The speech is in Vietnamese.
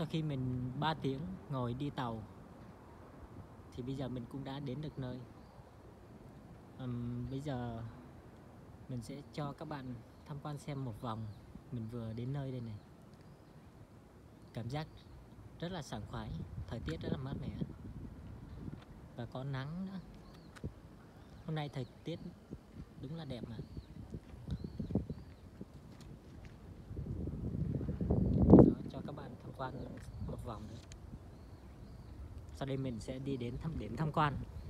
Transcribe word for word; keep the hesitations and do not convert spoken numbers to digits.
Sau khi mình ba tiếng ngồi đi tàu thì bây giờ mình cũng đã đến được nơi. uhm, Bây giờ mình sẽ cho các bạn tham quan xem một vòng. Mình vừa đến nơi đây này. Cảm giác rất là sảng khoái, thời tiết rất là mát mẻ và có nắng nữa. Hôm nay thời tiết đúng là đẹp mà. Đó, cho các bạn tham quan một vòng nữa. Sau đây mình sẽ đi đến thăm điểm tham quan.